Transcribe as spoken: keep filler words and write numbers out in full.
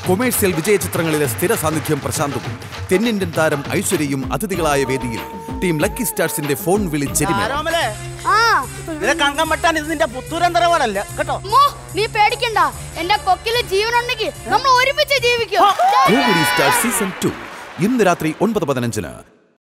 Commercial വിജയ ചിത്രങ്ങളിലെ സ്ഥിര സാന്നിധ്യം പ്രശാന്തും തെന്നിന്ത്യൻ താരം ഐശ്വര്യയും അതിഥികളായ വേദിയിൽ ടീം ലക്കി സ്റ്റാർസിന്റെ ഫോൺ വിളിച്ചെരിമ. നീ പേടിക്കണ്ട, എന്റെ കൊക്കില് ജീവനുണ്ടെങ്കിൽ നമ്മൾ ഒരുമിച്ച് ജീവിക്കും. സീസൺ ടു ഇന്ന് രാത്രി ഒൻപത് പതിനഞ്ചിന്.